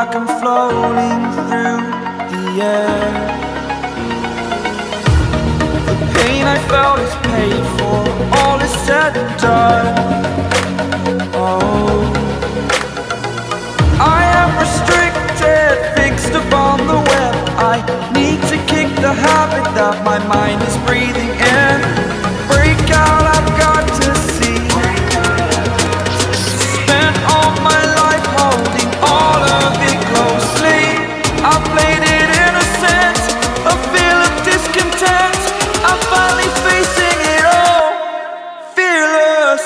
like I'm floating through the air. The pain I felt is paid for, all is said and done. Oh, I am restricted, fixed upon the web. I need to kick the habit that my mind is breathing in. Break out, I've got to see. Spent all my life holding all of it closely. I played it innocent, a feel of discontent. I'm finally facing it all, fearless.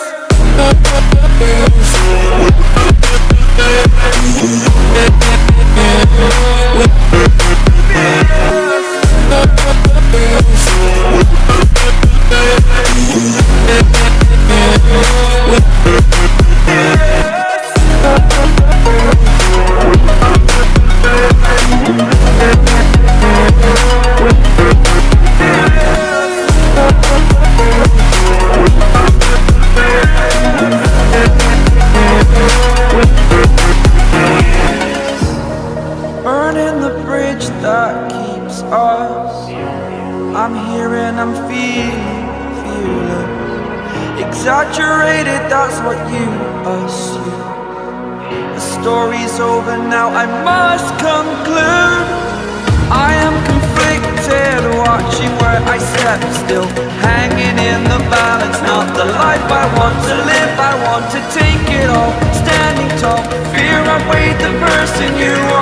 Burning the bridge that keeps us. I'm here and I'm feeling fearless. Exaggerated, that's what you assume. The story's over now, I must conclude. I am conflicted, watching where I step still, hanging in the balance. Not the life I want to live, I want to take it all. Standing tall, fear I weighed the person you